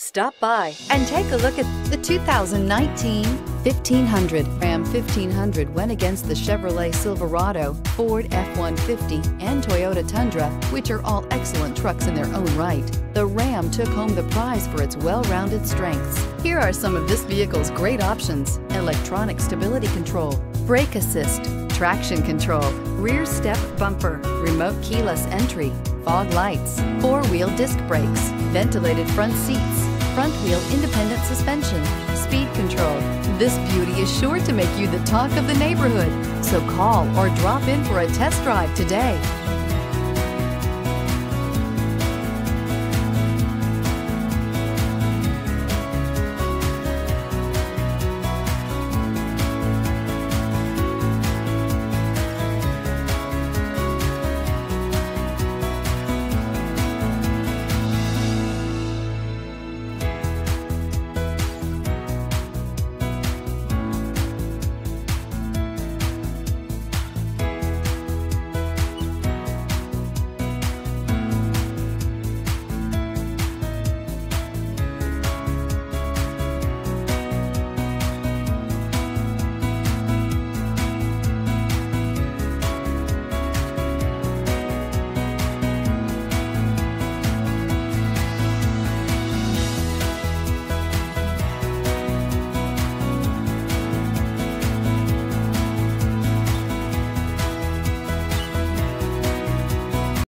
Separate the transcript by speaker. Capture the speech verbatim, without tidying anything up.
Speaker 1: Stop by and take a look at the two thousand nineteen fifteen hundred. Ram fifteen hundred went against the Chevrolet Silverado, Ford F one fifty, and Toyota Tundra, which are all excellent trucks in their own right. The Ram took home the prize for its well-rounded strengths. Here are some of this vehicle's great options: electronic stability control, brake assist, traction control, rear step bumper, remote keyless entry, fog lights, four-wheel disc brakes, ventilated front seats, front wheel independent suspension, speed control. This beauty is sure to make you the talk of the neighborhood. So call or drop in for a test drive today.